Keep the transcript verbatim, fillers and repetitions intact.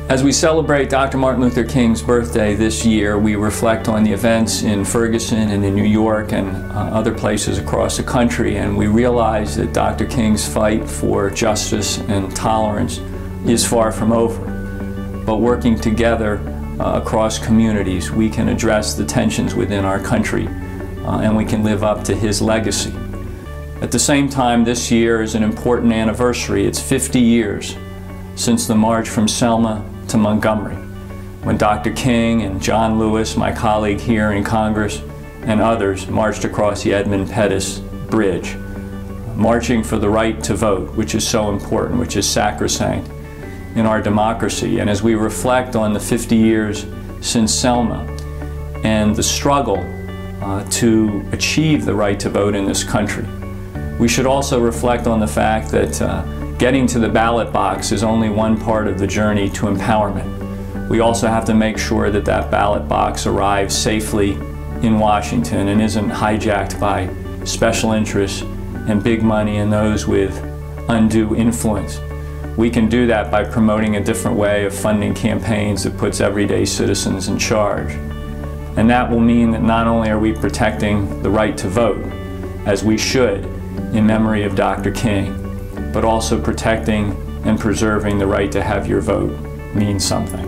As we celebrate Doctor Martin Luther King's birthday this year, we reflect on the events in Ferguson and in New York and uh, other places across the country, and we realize that Doctor King's fight for justice and tolerance is far from over. But working together uh, across communities, we can address the tensions within our country, uh, and we can live up to his legacy. At the same time, this year is an important anniversary. It's fifty years since the march from Selma to Montgomery, when Doctor King and John Lewis, my colleague here in Congress, and others marched across the Edmund Pettus Bridge, marching for the right to vote, which is so important, which is sacrosanct in our democracy. And as we reflect on the fifty years since Selma and the struggle uh, to achieve the right to vote in this country, we should also reflect on the fact that uh, getting to the ballot box is only one part of the journey to empowerment. We also have to make sure that that ballot box arrives safely in Washington and isn't hijacked by special interests and big money and those with undue influence. We can do that by promoting a different way of funding campaigns that puts everyday citizens in charge. And that will mean that not only are we protecting the right to vote, as we should in memory of Doctor King, but also protecting and preserving the right to have your vote mean something.